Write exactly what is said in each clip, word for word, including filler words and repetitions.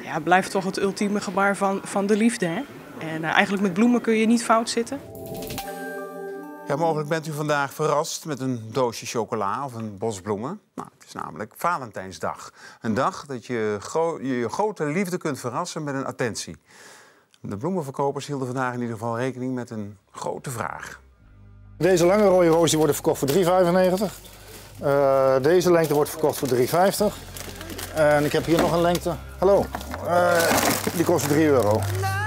Ja, het blijft toch het ultieme gebaar van, van de liefde, hè? En uh, eigenlijk met bloemen kun je niet fout zitten. Ja, mogelijk bent u vandaag verrast met een doosje chocola of een bos bloemen. Nou, het is namelijk Valentijnsdag. Een dag dat je gro je grote liefde kunt verrassen met een attentie. De bloemenverkopers hielden vandaag in ieder geval rekening met een grote vraag. Deze lange rode roos die worden verkocht voor drie vijfennegentig. Uh, deze lengte wordt verkocht voor drie vijftig. En ik heb hier nog een lengte. Hallo. Uh, die kost drie euro.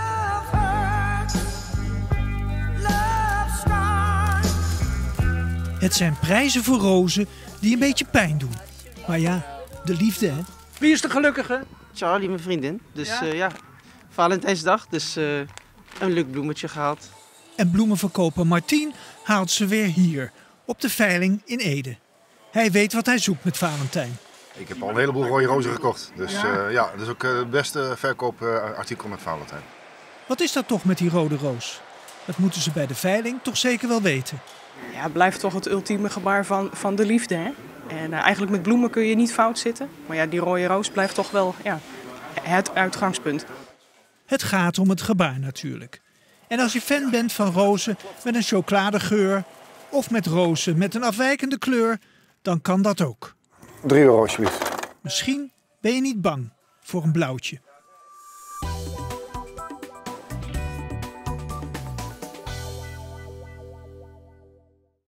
Het zijn prijzen voor rozen die een beetje pijn doen. Maar ja, de liefde, hè? Wie is de gelukkige? Charlie, mijn vriendin. Dus ja, uh, ja Valentijnsdag. Dus uh, een leuk bloemetje gehaald. En bloemenverkoper Martien haalt ze weer hier, op de veiling in Ede. Hij weet wat hij zoekt met Valentijn. Ik heb al een heleboel rode rozen gekocht. Dus ja, uh, ja dat is ook uh, het beste verkoopartikel met Valentijn. Wat is dat toch met die rode roos? Dat moeten ze bij de veiling toch zeker wel weten. Ja, het blijft toch het ultieme gebaar van, van de liefde, hè? En uh, eigenlijk met bloemen kun je niet fout zitten. Maar ja, die rode roos blijft toch wel ja, het uitgangspunt. Het gaat om het gebaar natuurlijk. En als je fan bent van rozen met een chocoladegeur of met rozen met een afwijkende kleur, dan kan dat ook. drie euro alsjeblieft. Misschien ben je niet bang voor een blauwtje.